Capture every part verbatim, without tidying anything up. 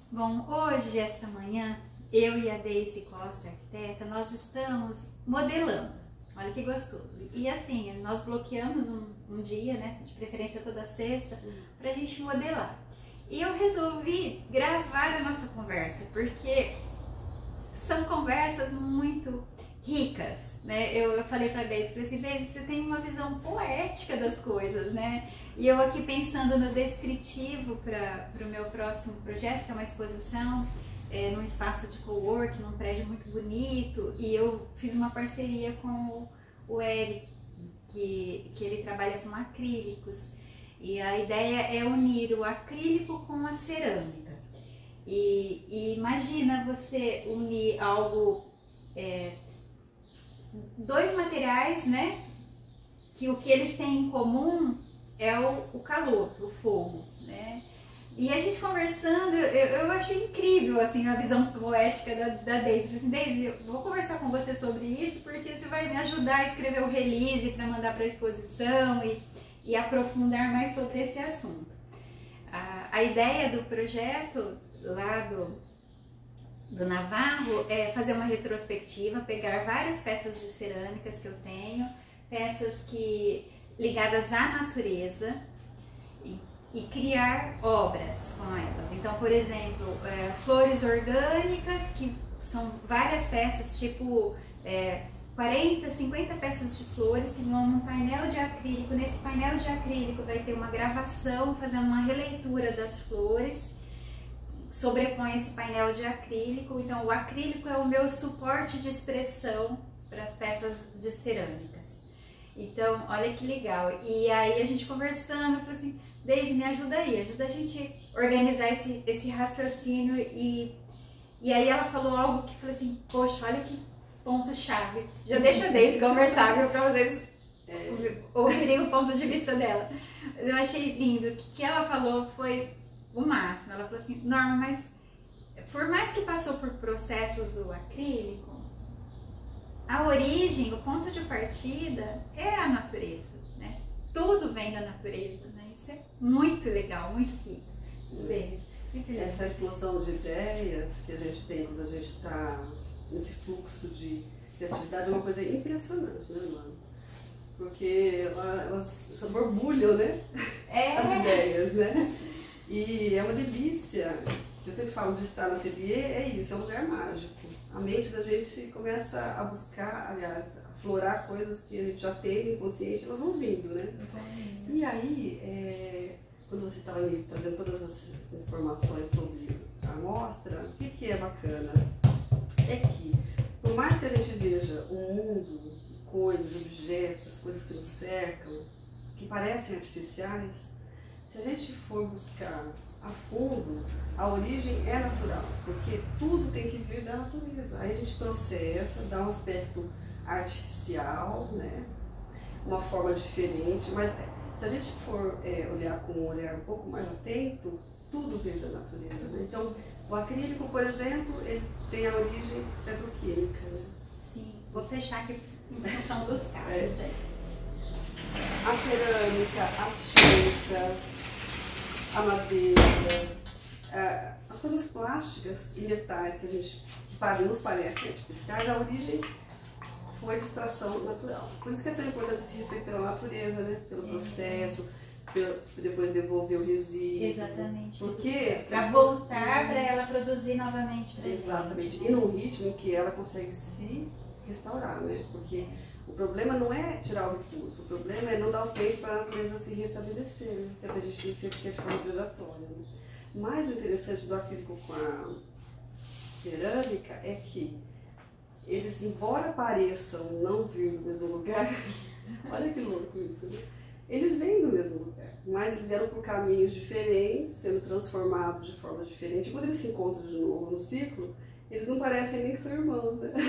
Bom, hoje, esta manhã, eu e a Deise Costa, arquiteta, nós estamos modelando. Olha que gostoso. E assim, nós bloqueamos um, um dia, né, de preferência toda sexta, pra gente modelar. E eu resolvi gravar a nossa conversa, porque são conversas muito ricas, né? Eu, eu falei pra Deise, falei assim, Deise, você tem uma visão poética das coisas, né? E eu aqui pensando no descritivo para o meu próximo projeto, que é uma exposição é, num espaço de cowork, num prédio muito bonito, e eu fiz uma parceria com o, o Eric, que, que ele trabalha com acrílicos, e a ideia é unir o acrílico com a cerâmica. E, e imagina você unir algo, é, dois materiais, né, que o que eles têm em comum é o, o calor, o fogo, né? E a gente conversando, eu, eu achei incrível, assim, a visão poética da, da Deise. Eu falei assim, Deise, eu vou conversar com você sobre isso, porque você vai me ajudar a escrever o release para mandar para a exposição e, e aprofundar mais sobre esse assunto. A, a ideia do projeto lá do, do Navarro é fazer uma retrospectiva, pegar várias peças de cerâmicas que eu tenho, peças que ligadas à natureza e, e criar obras com elas. Então, por exemplo, é, flores orgânicas, que são várias peças, tipo é, quarenta, cinquenta peças de flores que vão num painel de acrílico. Nesse painel de acrílico vai ter uma gravação fazendo uma releitura das flores, sobrepõe esse painel de acrílico. Então, o acrílico é o meu suporte de expressão para as peças de cerâmicas. Então, olha que legal. E aí a gente conversando, eu falei assim, Deise, me ajuda aí, ajuda a gente a organizar esse, esse raciocínio. E, e aí ela falou algo que falou assim, poxa, olha que ponto-chave. Já deixa a Deise conversar, viu, para vocês é. ouvirem o ponto de vista dela. Eu achei lindo. O que ela falou foi o máximo. Ela falou assim, Norma, mas por mais que passou por processos o acrílico, a origem, o ponto de partida é a natureza, né? Tudo vem da natureza, né? Isso é muito legal, muito rico. Deles. Muito legal. Essa explosão de ideias que a gente tem quando a gente está nesse fluxo de criatividade é uma coisa impressionante, né, mano? Porque elas borbulham, né? É. As ideias, né? E é uma delícia. Eu sempre falo de estar no ateliê, é isso, é um lugar mágico. A mente da gente começa a buscar, aliás, a aflorar coisas que a gente já tem inconsciente, elas vão vindo, né? Uhum. E aí, é, quando você estava me trazendo todas as informações sobre a amostra, o que, que é bacana? É que, por mais que a gente veja o mundo, coisas, objetos, as coisas que nos cercam, que parecem artificiais, se a gente for buscar a fundo, a origem é natural, porque tudo tem que vir da natureza. Aí a gente processa, dá um aspecto artificial, né? Uma forma diferente, mas se a gente for é, olhar com um olhar um pouco mais atento, tudo vem da natureza, né? Então, o acrílico, por exemplo, ele tem a origem petroquímica, né? Sim, vou fechar aqui em função dos caras. É. A cerâmica, a tinta, a madeira, as coisas plásticas e metais que a gente que nos parecem artificiais, a origem foi de extração natural. Por isso que é tão importante se respeitar pela natureza, né? Pelo é. processo, pelo, depois devolver o resíduo. Exatamente. Porque para voltar para ela produzir novamente para gente. Exatamente. E num ritmo em que ela consegue se restaurar, né? Porque o problema não é tirar o recurso, o problema é não dar o tempo para a natureza se restabelecer, né? Que a gente tem feito que é de forma predatória. Né? Mas o interessante do acrílico com a cerâmica é que eles, embora pareçam não vir do mesmo lugar, olha que louco isso, né? Eles vêm do mesmo lugar, mas eles vieram por caminhos diferentes, sendo transformados de forma diferente. Quando eles se encontram de novo no ciclo, eles não parecem nem que são irmãos, né?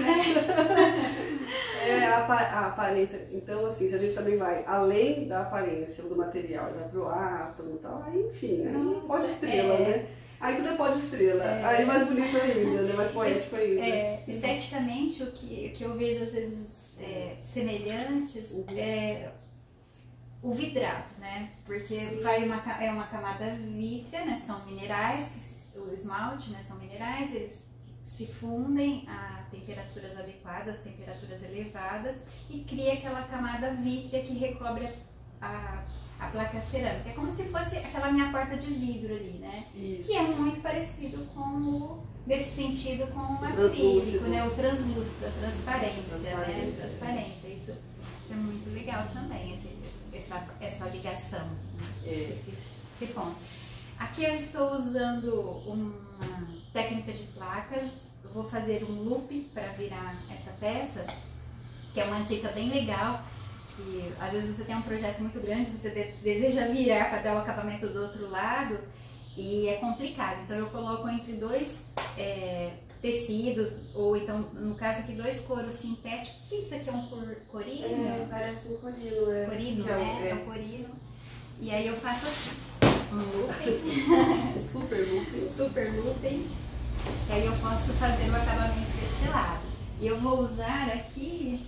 É a, a aparência. Então, assim, se a gente também vai além da aparência ou do material, vai pro átomo e tal, aí, enfim, né? Nossa, pode estrela, é. né? Aí tudo é pode estrela. É. Aí mais bonito ainda, né? Mais poético ainda. É, esteticamente, o que, que eu vejo às vezes é, semelhantes uhum. é o vidrado, né? Porque vai uma, é uma camada vítrea, né? São minerais que do esmalte, né, são minerais, eles se fundem a temperaturas adequadas, temperaturas elevadas e cria aquela camada vítrea que recobre a, a placa cerâmica. É como se fosse aquela minha porta de vidro ali, né? Isso. Que é muito parecido com o, nesse sentido, com o acrílico, né? O translúcido, a transparência, transparência. né? Transparência. Isso, isso é muito legal também, esse, essa, essa ligação, né? É. esse, esse ponto. Aqui eu estou usando uma técnica de placas, eu vou fazer um loop para virar essa peça, que é uma dica bem legal, que às vezes você tem um projeto muito grande, você de, deseja virar para dar o acabamento do outro lado e é complicado, então eu coloco entre dois é, tecidos, ou então no caso aqui dois couros sintéticos. O que isso aqui é um cor, corino? É, parece um corino, é. Corino, que é, né? É. É um corino. E aí eu faço assim, um looping, super looping. super looping, e aí eu posso fazer o acabamento deste lado. E eu vou usar aqui,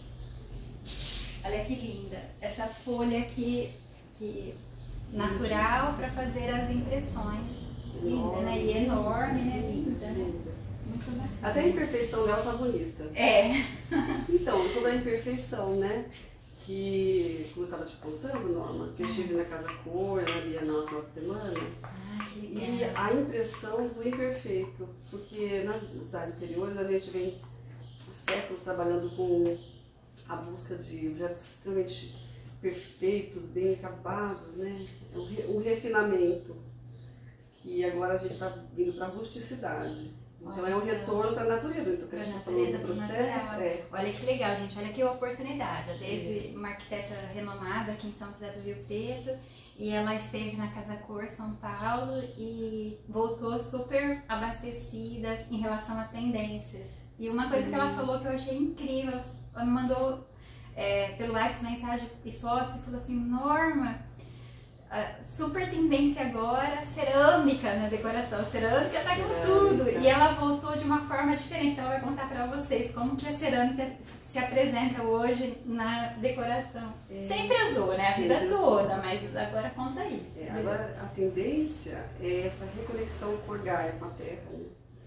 olha que linda, essa folha aqui, que natural para fazer as impressões. Linda, né? E enorme, né? Linda, né? Muito bacana. Até a imperfeição dela tá bonita. É. Então, eu sou da imperfeição, né? Que, como eu estava te contando, Norma, que eu estive na Casa Cor, na Bienal no final de semana, Ah, que e legal. a impressão do imperfeito, porque nas áreas anteriores a gente vem há séculos trabalhando com a busca de objetos extremamente perfeitos, bem acabados, né? É um, re, um refinamento, que agora a gente está vindo para a rusticidade. Então é um retorno para a natureza. Então, Para a a gente natureza, tá para o falando do material. processo, é. Olha que legal, gente. Olha que oportunidade. A Deise, uma arquiteta renomada aqui em São José do Rio Preto, e ela esteve na Casa Cor, São Paulo, e voltou super abastecida em relação a tendências. E uma coisa que ela falou que eu achei incrível, ela me mandou é, pelo WhatsApp mensagem e fotos e falou assim: Norma, a super tendência agora, cerâmica na decoração, cerâmica tá com Cerâmica. tudo. E ela voltou de uma forma diferente, que ela vai contar pra vocês como que a cerâmica se apresenta hoje na decoração. É. Sempre usou, né? A vida Sempre usou. toda, mas agora conta isso. É, agora, a tendência é essa reconexão com o Gaia, com a Terra, né?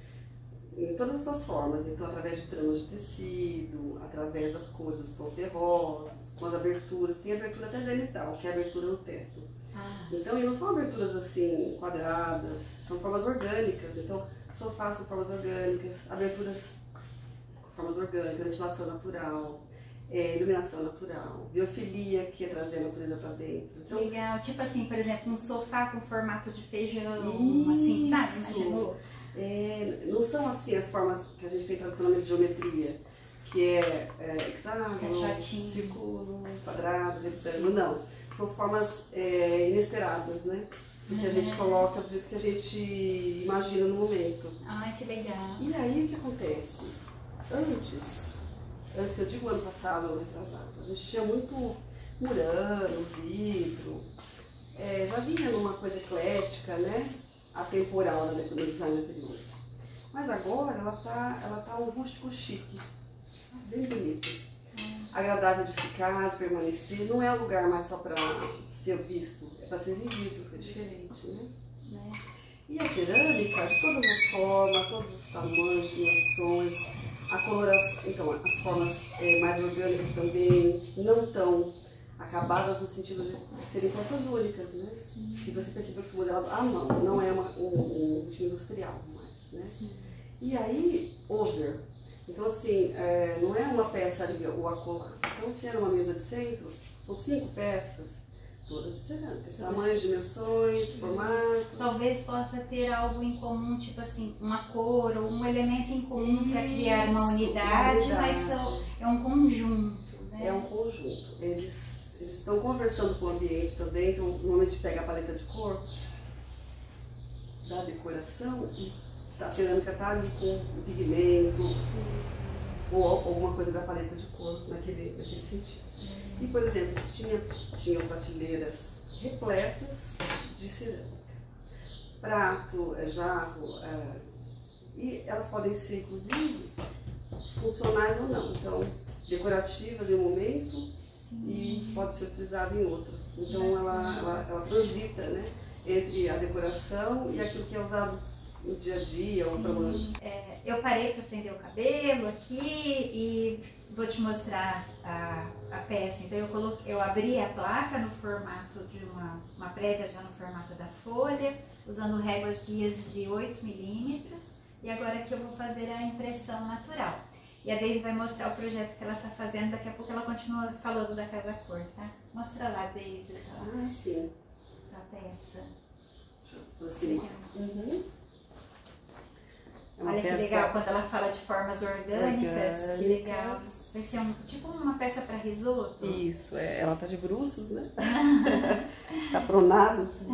Em todas essas formas, então através de tramas de tecido, através das cores, os tons terrosos, com as aberturas, tem abertura até zenital, que é a abertura no teto. Ah. Então, e não são aberturas assim, quadradas, são formas orgânicas, então sofás com formas orgânicas, aberturas com formas orgânicas, ventilação natural, é, iluminação natural, biofilia, que é trazer a natureza para dentro. Então, Legal, tipo assim, por exemplo, um sofá com formato de feijão, Isso. assim, sabe? Imaginou? É, não são assim as formas que a gente tem tradicionalmente de geometria, que é, é hexágono, Caixotinho. círculo, quadrado, retângulo, não. São formas é, inesperadas, né? Que a gente Uhum. coloca do jeito que a gente imagina no momento. Ai, que legal. E aí o que acontece? Antes, antes eu digo ano passado, ano retrasado, a gente tinha muito murano, vidro, é, já vinha numa coisa eclética, né? Atemporal no design anteriores. Mas agora ela tá, ela tá um rústico chique, bem bonito. Agradável de ficar, de permanecer. Não é um lugar mais só para ser visto, é para ser vivido, é diferente, né? Né? E a cerâmica, de todas as formas, todos os tamanhos, dimensões, a coloração, então as formas é, mais orgânicas também, não tão acabadas no sentido de serem peças únicas, né? Sim. E você percebeu que o modelo, ah não, não é uma, um, um estilo industrial mais, né? Sim. E aí, over. Então assim, é, não é uma peça ali ou acolá. Então se era uma mesa de centro, são cinco peças, todas de cerâmica, tamanhos, dimensões, formatos. Talvez possa ter algo em comum, tipo assim, uma cor ou um elemento em comum para criar uma Isso, unidade, uma mas unidade. são, é um conjunto, né? É um conjunto. Eles, eles estão conversando com o ambiente também, então normalmente pega a paleta de cor da decoração e a cerâmica está ali com o pigmento ou alguma coisa da paleta de cor naquele, naquele sentido. E, por exemplo, tinha, tinham prateleiras repletas de cerâmica. Prato, jarro, é, e elas podem ser, inclusive, funcionais ou não. Então, decorativas em um momento Sim. e pode ser utilizada em outro. Então, ela, ela, ela transita, né, entre a decoração e aquilo que é usado no dia a dia ou para uma... é, eu parei para prender o cabelo aqui e vou te mostrar a, a peça. Então eu coloquei, eu abri a placa no formato de uma, uma prévia já no formato da folha, usando réguas guias de oito milímetros, e agora aqui eu vou fazer a impressão natural. E a Deise vai mostrar o projeto que ela está fazendo, daqui a pouco ela continua falando da Casa Cor, tá? Mostra lá, Deise. Tá? Ah, sim. A peça. Deixa eu aproximar. Uhum. É uma Olha peça... que legal, quando ela fala de formas orgânicas, orgânicas. que legal. Vai ser um, tipo uma peça para risoto? Isso, é, ela tá de bruços, né? Tá pronada. Assim.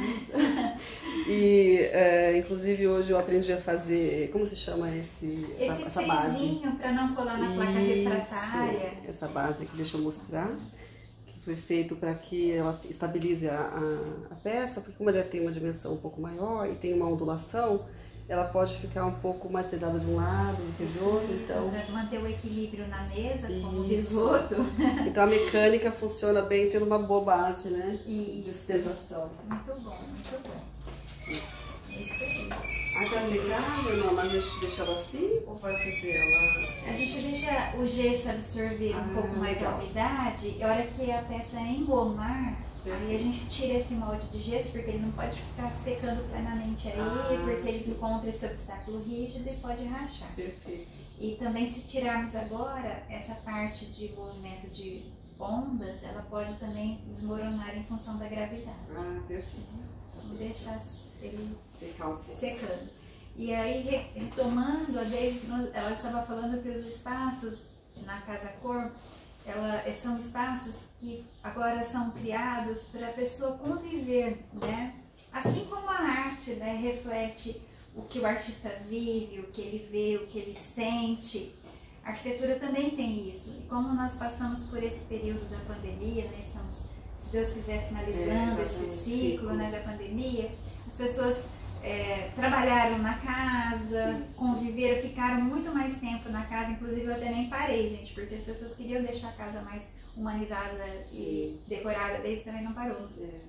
E, é, inclusive, hoje eu aprendi a fazer, como se chama esse, esse essa, essa base? frisinho para não colar na placa Isso, refratária. Essa base aqui, deixa eu mostrar. Que foi feito para que ela estabilize a, a, a peça, porque como ela tem uma dimensão um pouco maior e tem uma ondulação, ela pode ficar um pouco mais pesada de um lado do que do outro, então... Para manter o equilíbrio na mesa, como Isso. risoto. Então a mecânica funciona bem tendo uma boa base, né? Isso. De sustentação. Muito bom, muito bom. Isso. Isso aí. Aí pra secar, não, mas a gente deixa ela assim ou vai fazer ela... A gente deixa o gesso absorver um Ah, pouco mais legal. a umidade, e a hora que a peça engomar, aí a gente tira esse molde de gesso, porque ele não pode ficar secando plenamente aí, Ah, porque ele sim. encontra esse obstáculo rígido e pode rachar. Perfeito. E também, se tirarmos agora essa parte de movimento de ondas, ela pode também desmoronar em função da gravidade. Ah, perfeito. Vamos deixar ele Secar um pouco. secando. E aí, re- retomando, a Deise, ela estava falando que os espaços na Casa Cor, ela, são espaços que agora são criados para a pessoa conviver, né? Assim como a arte, né, reflete o que o artista vive, o que ele vê, o que ele sente, a arquitetura também tem isso. E como nós passamos por esse período da pandemia, né, estamos, se Deus quiser, finalizando É, esse exatamente. ciclo, né, da pandemia, as pessoas é, trabalharam na casa, Isso. conviveram, ficaram muito mais tempo na casa. Inclusive eu até nem parei, gente, porque as pessoas queriam deixar a casa mais humanizada e Sim. decorada, desde também não parou. É.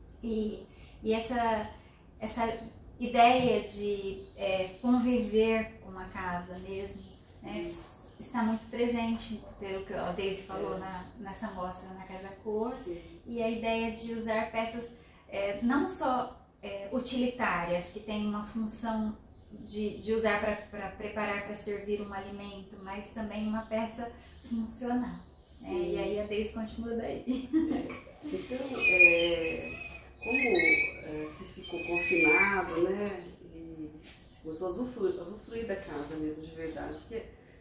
E, e essa, essa ideia de é, conviver com a casa mesmo, né, está muito presente, pelo que a Deise falou É. na, nessa mostra na Casa Cor. Sim. E a ideia de usar peças é, não só é, utilitárias, que têm uma função de, de usar para preparar, para servir um alimento, mas também uma peça funcional. Né? E aí a Deise continua daí. É. Então, é, como é, se ficou confinado, né? E se gostou usufruir, usufruir da casa mesmo, de verdade. Porque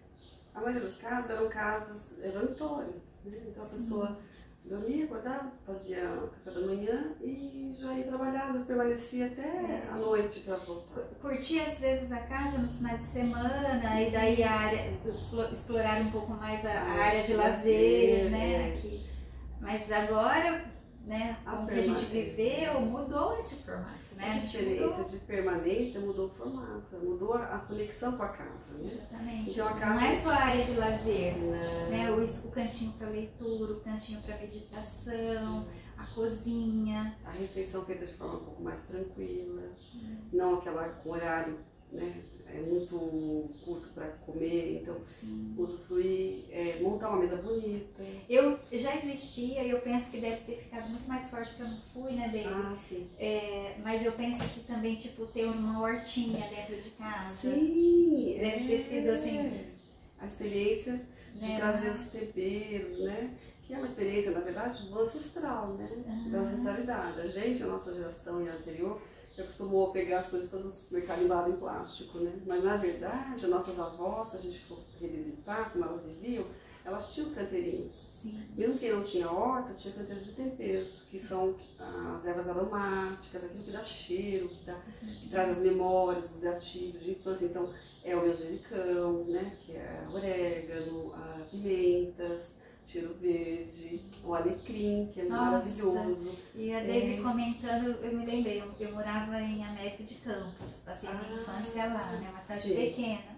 a maioria das casas eram casas, era dormitório, né? Então a Sim. pessoa dormia, acordava, fazia café da manhã e já ia trabalhar, às vezes permanecia até a noite para voltar. Curtia às vezes a casa nos finais de semana e daí a área, explorar um pouco mais a, a área de lazer, né? É. Que, mas agora, né, A com o que a gente permanência. viveu, mudou esse formato, né? A Essa gente experiência mudou. de permanência mudou o formato, mudou a, a conexão com a casa, né? Exatamente. Então, a Não casa- é só a área de lazer, Não. né? O, o cantinho para leitura, o cantinho para meditação, a cozinha. A refeição feita de forma um pouco mais tranquila, não aquela com horário, né, é muito curto para comer, então Sim. usufruir, é, montar uma mesa bonita. Eu já existia e eu penso que deve ter ficado muito mais forte porque eu não fui, né, Deise? Ah, sim. É, mas eu penso que também, tipo, ter uma hortinha dentro de casa. Sim, Deve ter sido assim, a experiência de né? trazer os temperos, né? Que é uma experiência, na verdade, do ancestral, né? Uhum. Da ancestralidade. A gente, a nossa geração e a anterior, já acostumou a pegar as coisas todas mercalimbadas em plástico, né? Mas, na verdade, as nossas avós, se a gente for revisitar como elas viviam, elas tinham os canteirinhos. Sim. Mesmo quem não tinha horta, tinha canteiro de temperos, que são as ervas aromáticas, aquilo que dá cheiro, que, dá, que traz as memórias, os gatilhos de infância. Então, é o manjericão, né? Que é orégano, a pimentas, cheiro verde, o alecrim, que é Nossa. maravilhoso. E a Deise É. comentando, eu me lembrei, eu, eu morava em Américo de Campos, passei minha Ah, infância lá, né? Uma cidade sim. pequena.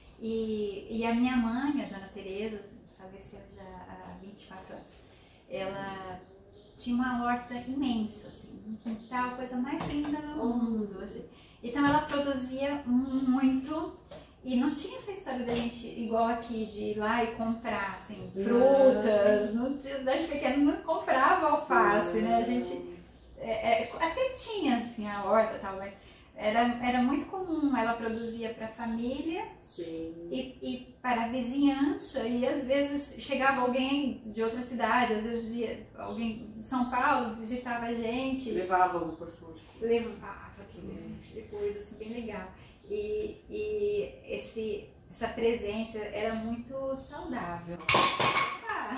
E, e a minha mãe, a dona Tereza, faleceu já há vinte e quatro anos, ela tinha uma horta imensa, assim, um quintal, coisa mais linda do mundo, assim. Então ela produzia muito e não tinha essa história da gente, igual aqui, de ir lá e comprar, assim, frutas. Não, desde pequeno não comprava alface, né? A gente é, é, até tinha, assim, a horta e tal, mas era, era muito comum. Ela produzia para a família e, e para a vizinhança. E às vezes chegava alguém de outra cidade, às vezes ia, alguém de São Paulo visitava a gente. Levava uma porção de coisa. Levava, que é. coisa assim, bem legal. E, e esse, essa presença era muito saudável. Ah.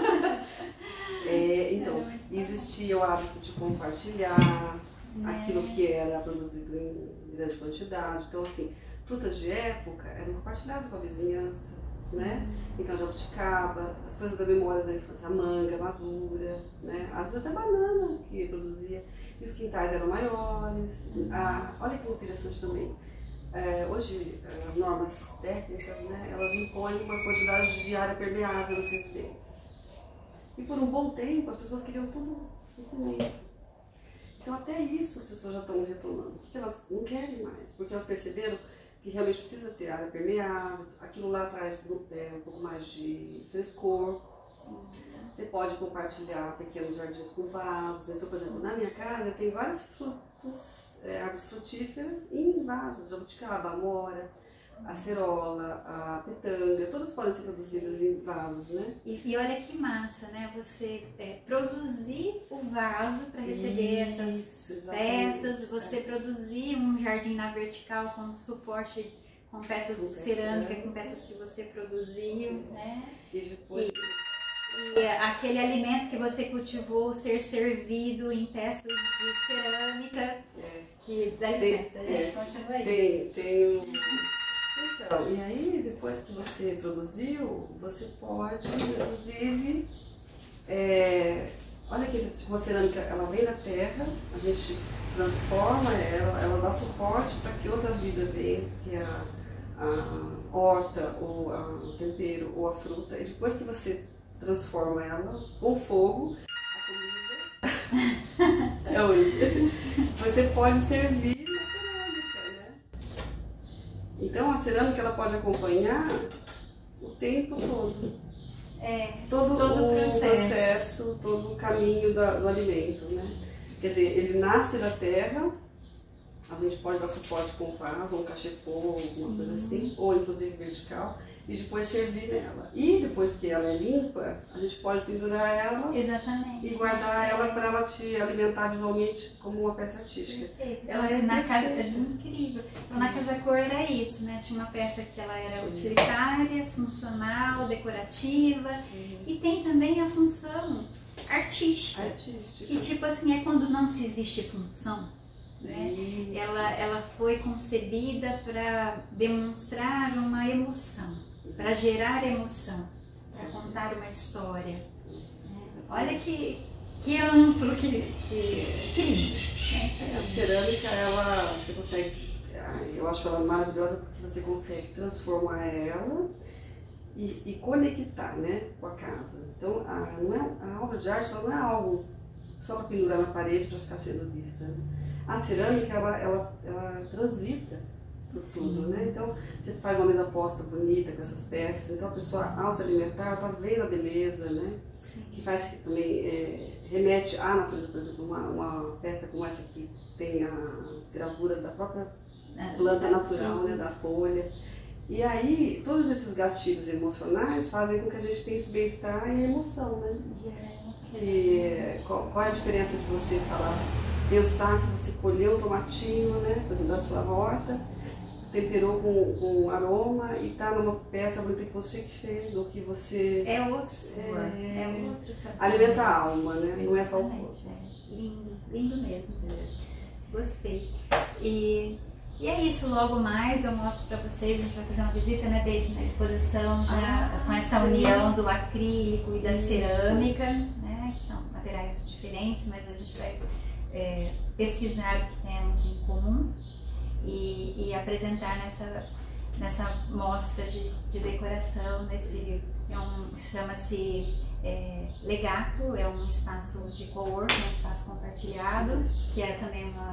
É, então, existia o hábito de compartilhar é. aquilo que era produzido em grande quantidade. Então, assim, frutas de época eram compartilhadas com a vizinhança, né? Então, jabuticaba, as coisas da memória da infância, a manga madura, né? Às vezes até banana que produzia. E os quintais eram maiores. Ah, olha que interessante também. É, hoje, as normas técnicas, né, elas impõem uma quantidade de área permeável nas residências. E por um bom tempo, as pessoas queriam tudo no cimento. Então, até isso as pessoas já estão retomando. Porque elas não querem mais, porque elas perceberam que realmente precisa ter área permeável. Aquilo lá traz é, um pouco mais de frescor. Assim. Você pode compartilhar pequenos jardins com vasos. Então, por exemplo, na minha casa eu tenho várias frutas. É, árvores frutíferas em vasos, jabuticaba, amora, acerola, a pitanga, todas podem ser produzidas em vasos, né? E, e olha que massa, né? Você é, produzir o vaso para receber Isso, essas peças, você é. produzir um jardim na vertical com suporte, com peças com de cerâmica, cerâmica, com peças que você produziu, né? E depois... E, E aquele alimento que você cultivou ser servido em peças de cerâmica, é. que dá licença, tem, a gente é, continua aí. Tem, tem um... Então, e aí depois que você produziu, você pode, inclusive, é... olha que tipo, a cerâmica, ela vem da terra, a gente transforma ela, ela dá suporte para que outra vida venha, que é a, a horta, ou a, o tempero, ou a fruta, e depois que você transforma ela com fogo, a comida é hoje. Você pode servir na cerâmica, né? Então a cerâmica ela pode acompanhar o tempo todo. É, todo, todo o processo. processo, todo o caminho da, do alimento, né? Quer dizer, ele nasce da terra, a gente pode dar suporte com vaso, um cachepô, alguma Sim. coisa assim, ou inclusive vertical. E depois servir nela. E depois que ela é limpa, a gente pode pendurar ela Exatamente. e guardar ela para ela te alimentar visualmente como uma peça artística. Perfeito. Ela é na casa é incrível. Então na Casa Cor era isso, né? Tinha uma peça que ela era utilitária, funcional, decorativa uhum. e tem também a função artística. Artística. Que tipo assim, é quando não se existe função. Né? Ela, ela foi concebida para demonstrar uma emoção. Para gerar emoção, para contar uma história. Olha que, que amplo, que, que, que lindo. Né? A cerâmica, ela, você consegue, eu acho ela maravilhosa porque você consegue transformar ela e, e conectar, né, com a casa. Então, a, não é, a obra de arte ela não é algo só para pendurar na parede para ficar sendo vista. Né? A cerâmica, ela, ela, ela transita por tudo, né? Então, você faz uma mesa posta bonita com essas peças, então a pessoa, ao se alimentar, tá vendo a beleza, né? Sim. Que faz também, é, remete à natureza, por exemplo, uma, uma peça como essa que tem a gravura da própria planta natural, né? Da folha. E aí, todos esses gatilhos emocionais fazem com que a gente tenha esse bem-estar e emoção, né? Que, qual, qual é a diferença de você falar, pensar que você colheu um tomatinho, né? Por exemplo, da sua horta, temperou com, com aroma e tá numa peça bonita que você que fez ou que você... É outro sabor, é, é outro sabor. Alimenta a alma, né? Não é só o corpo. É. Lindo, lindo mesmo. É. Gostei. E, e é isso, logo mais eu mostro para vocês, a gente vai fazer uma visita, né, desde na exposição, já ah, com essa sim. união do acrílico e da isso. cerâmica, né, que são materiais diferentes, mas a gente vai é, pesquisar o que temos em comum. E, e apresentar nessa, nessa mostra de, de decoração, nesse, é um, chama-se é, Legato, é um espaço de co-work, um espaço compartilhado, que é também uma,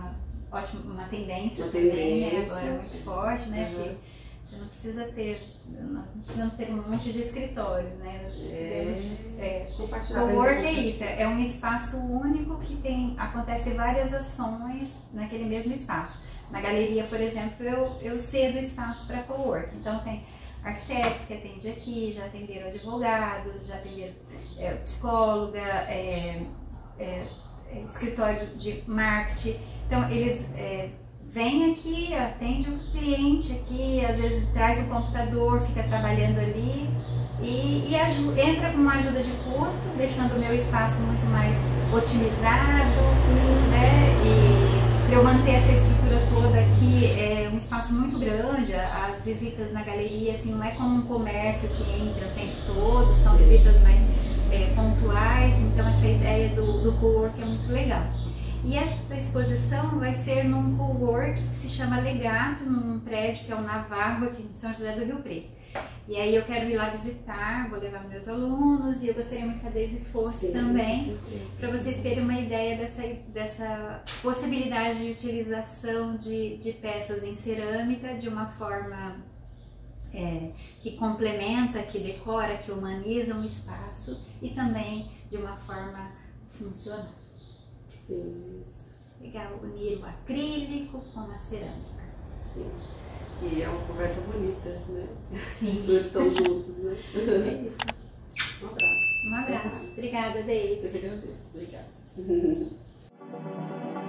ótimo, uma tendência uma também, tendência. né? Agora muito forte, né? Uhum. Porque você não precisa ter, nós não precisamos ter um monte de escritório, né? É, é, compartilhar. Cowork é isso, é um espaço único que tem, acontece várias ações naquele mesmo espaço. Na galeria, por exemplo, eu, eu cedo espaço para cowork, então tem arquitetos que atendem aqui, já atenderam advogados, já atenderam é, psicóloga, é, é, é, escritório de marketing, então eles é, vêm aqui, atende o cliente aqui, às vezes traz o computador, fica trabalhando ali e, e entra com uma ajuda de custo, deixando o meu espaço muito mais otimizado, né? E para eu manter essa estrutura toda aqui, é um espaço muito grande, as visitas na galeria assim, não é como um comércio que entra o tempo todo, são visitas mais é, pontuais, então essa ideia do, do cowork é muito legal. E essa exposição vai ser num cowork que se chama Legato, num prédio que é o Navarro, aqui em São José do Rio Preto. E aí eu quero ir lá visitar, vou levar meus alunos e eu gostaria muito que a Deise fosse Sim, também, para vocês terem uma ideia dessa, dessa possibilidade de utilização de, de peças em cerâmica de uma forma é, que complementa, que decora, que humaniza um espaço e também de uma forma funcional. Sim, isso. Legal, unir o acrílico com a cerâmica. Sim. E é uma conversa bonita, né? Sim. Dois estão juntos, né? É isso. Um abraço. Um abraço. Obrigada, Deise. Eu que agradeço. Obrigada.